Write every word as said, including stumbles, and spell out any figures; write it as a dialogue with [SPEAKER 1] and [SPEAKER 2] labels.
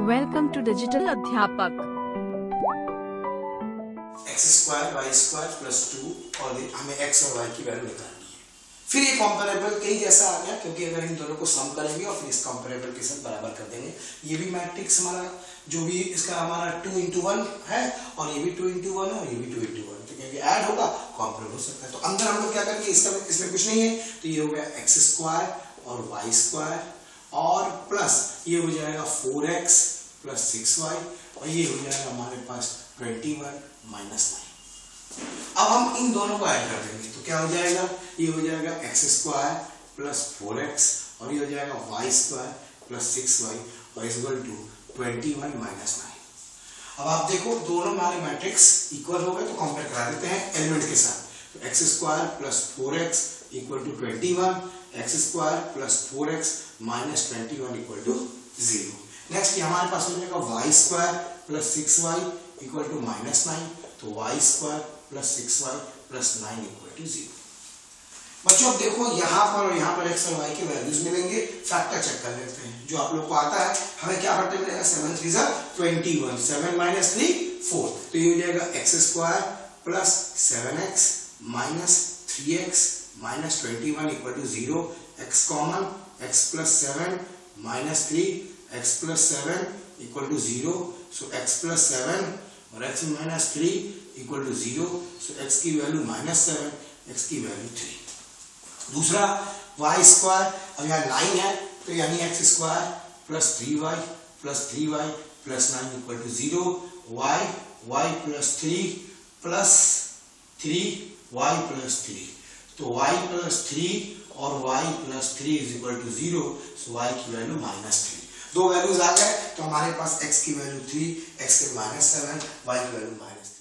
[SPEAKER 1] Welcome to digital Adhyapak.
[SPEAKER 2] X square y square plus two और हमें x और Y की वैल्यू निकालनी है। फिर ये कंपेरेबल कई जैसा आ गया, क्योंकि अगर इन दोनों को सम करेंगे और फिर इस कंपेरेबल के साथ बराबर कर देंगे। ये भी मैट्रिक्स हमारा जो भी इसका हमारा टू इंटू वन है और ये भी टू इंटू वन है और ये भी टू इंटू वन, तो क्योंकि ऐड होगा कंपेरेबल हो सकता है। तो अंदर हम लोग क्या करेंगे, इसका इसमें कुछ नहीं है, तो ये हो गया एक्स स्क्वायर और वाई स्क्वायर और प्लस ये हो जाएगा four x plus six y और ये हो जाएगा हमारे पास ट्वेंटी वन माइनस नाइन। अब हम इन दोनों को ऐड कर देंगे तो क्या हो जाएगा, ये हो जाएगा x square plus four x और ये हो जाएगा y square plus six y और is equal to twenty one minus nine. अब आप देखो दोनों हमारे मैट्रिक्स इक्वल हो गए, तो कंपेयर करा देते हैं एलिमेंट के साथ। तो x square plus four x equal to twenty one, x square plus four x minus twenty one equal to zero. Next हमारे पास हो जाएगा y square plus six y equal to minus nine, तो y square plus six y plus nine equal to zero. बच्चों अब देखो यहाँ पर और यहाँ पर एक्स और वाई के वैल्यूज मिलेंगे, फैक्टर चेक कर लेते हैं। जो आप लोग को आता है, हमें क्या फैक्टर मिलेगा, सेवन थ्री जा twenty one, seven minus three four, तो ये हो जाएगा x square plus seven x minus three x minus twenty one equal to zero. X common, x plus seven minus three x plus seven equal to zero, so x plus seven और x minus three equal to zero, so x की value minus seven, x की value three. दूसरा y square, अब यहाँ nine है तो यानी x square plus three y plus three y plus nine equal to zero. Y y plus three plus three y plus three, तो y plus three और y plus three is equal to zero, so y की value minus three. दो values आ गए तो हमारे पास x की वैल्यू थ्री, x की माइनस सेवन, y की वैल्यू माइनस थ्री।